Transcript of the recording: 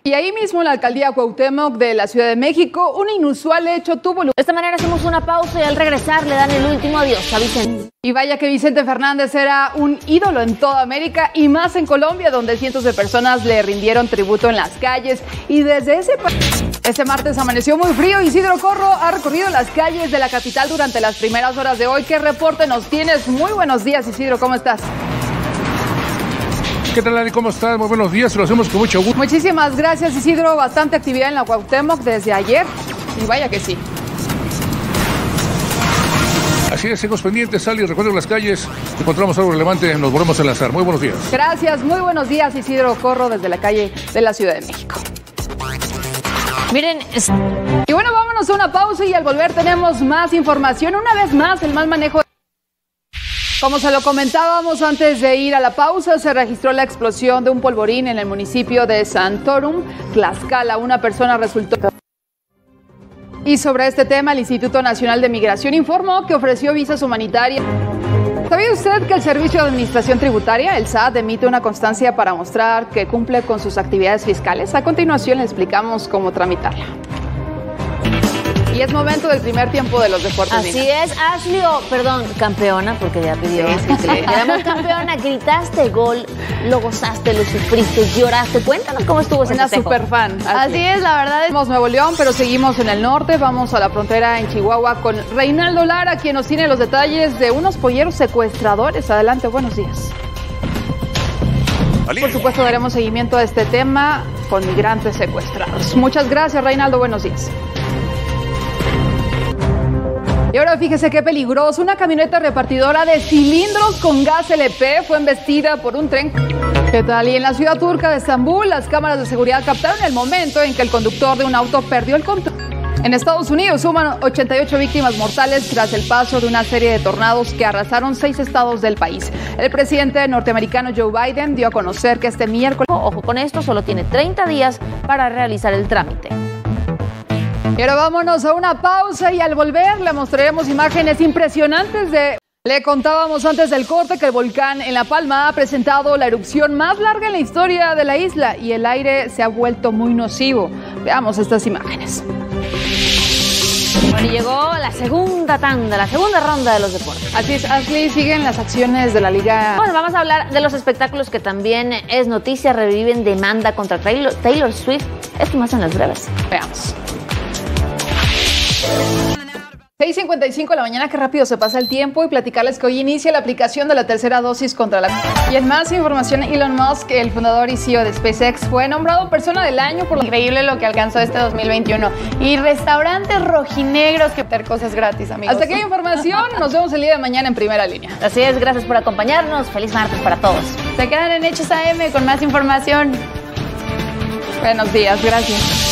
Y ahí mismo en la alcaldía Cuauhtémoc de la Ciudad de México, un inusual hecho tuvo lugar. De esta manera hacemos una pausa y al regresar le dan el último adiós a Vicente. Y vaya que Vicente Fernández era un ídolo en toda América y más en Colombia, donde cientos de personas le rindieron tributo en las calles. Y desde ese martes amaneció muy frío. Isidro Corro ha recorrido las calles de la capital durante las primeras horas de hoy. ¿Qué reporte nos tienes? Muy buenos días, Isidro, ¿cómo estás? ¿Qué tal, Ari? ¿Cómo estás? Muy buenos días, lo hacemos con mucho gusto. Muchísimas gracias, Isidro. Bastante actividad en la Cuauhtémoc desde ayer. Y vaya que sí. Así es, seguimos pendientes, Sally, recuerden las calles, encontramos algo relevante, nos volvemos a enlazar. Muy buenos días. Gracias, muy buenos días, Isidro Corro, desde la calle de la Ciudad de México. Miren, y bueno, vámonos a una pausa y al volver tenemos más información. Una vez más, el mal manejo. Como se lo comentábamos antes de ir a la pausa, se registró la explosión de un polvorín en el municipio de Santorum, Tlaxcala. Una persona resultó. Y sobre este tema, el Instituto Nacional de Migración informó que ofreció visas humanitarias. ¿Sabía usted que el Servicio de Administración Tributaria, el SAT, emite una constancia para mostrar que cumple con sus actividades fiscales? A continuación le explicamos cómo tramitarla. Y es momento del primer tiempo de los deportes. Así es, Ashley, campeona, porque ya pidió. Quedamos campeona, gritaste gol, lo gozaste, lo sufriste, lloraste. Cuéntanos cómo estuvo ese festejo. Una super fan. Así es, la verdad. Somos Nuevo León, pero seguimos en el norte. Vamos a la frontera en Chihuahua con Reinaldo Lara, quien nos tiene los detalles de unos polleros secuestradores. Adelante, buenos días. Por supuesto, daremos seguimiento a este tema con migrantes secuestrados. Muchas gracias, Reinaldo. Buenos días. Y ahora fíjese qué peligroso, una camioneta repartidora de cilindros con gas LP fue embestida por un tren. ¿Qué tal? Y en la ciudad turca de Estambul, las cámaras de seguridad captaron el momento en que el conductor de un auto perdió el control. En Estados Unidos suman 88 víctimas mortales tras el paso de una serie de tornados que arrasaron 6 estados del país. El presidente norteamericano Joe Biden dio a conocer que este miércoles... Ojo con esto, solo tiene 30 días para realizar el trámite. Y ahora vámonos a una pausa y al volver le mostraremos imágenes impresionantes de... Le contábamos antes del corte que el volcán en La Palma ha presentado la erupción más larga en la historia de la isla y el aire se ha vuelto muy nocivo. Veamos estas imágenes. Bueno, y llegó la segunda tanda, la segunda ronda de los deportes. Así es, Ashley, siguen las acciones de la liga. Bueno, vamos a hablar de los espectáculos que también es noticia, reviven demanda contra Taylor Swift. Esto más en las breves. Veamos. 6:55 de la mañana, qué rápido se pasa el tiempo, y platicarles que hoy inicia la aplicación de la tercera dosis contra la... Y en más información, Elon Musk, el fundador y CEO de SpaceX, fue nombrado persona del año por... Increíble lo que alcanzó este 2021. Y restaurantes rojinegros que tener cosas gratis, amigos. Hasta aquí la información, nos vemos el día de mañana en Primera Línea. Así es, gracias por acompañarnos, feliz martes para todos. Se quedan en Hechos AM con más información. Buenos días, gracias.